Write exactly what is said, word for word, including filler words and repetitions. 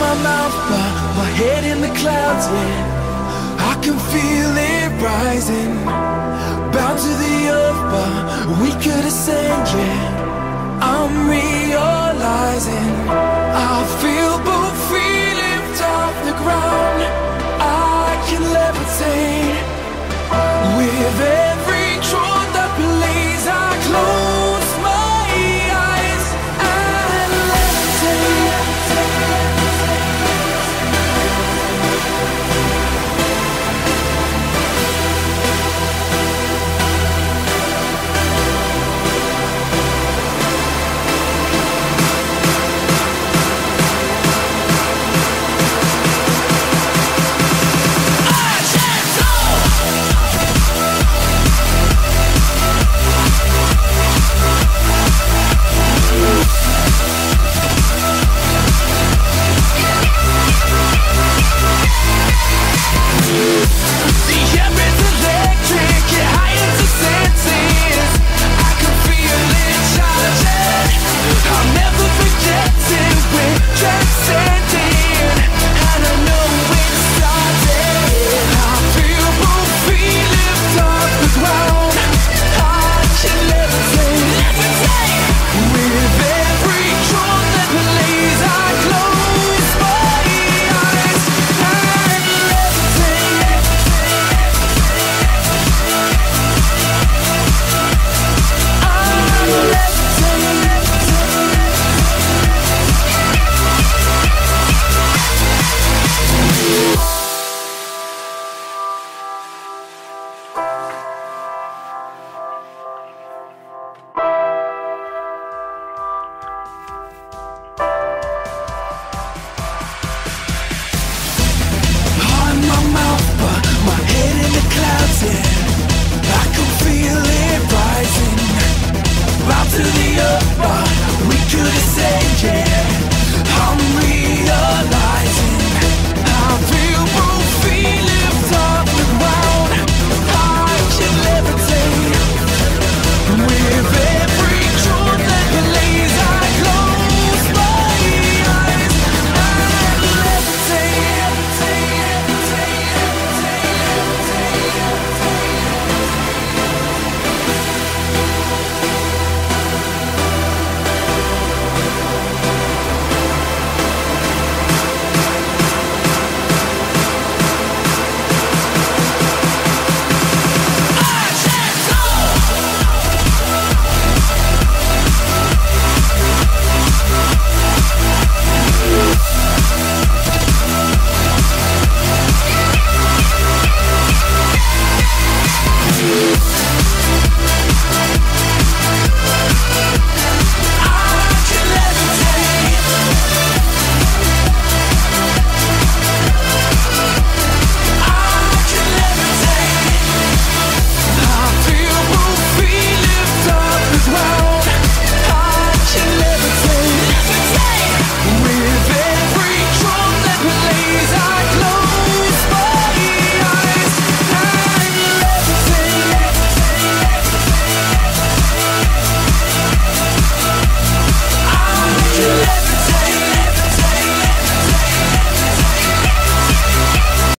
my mouth, but my head in the clouds, yeah. I can feel it rising, bound to the earth, but we could ascend, yeah. I'm realizing I feel both feet lift off the ground. I can levitate with every truth that believes. I close my eyes and levitate. To the earth.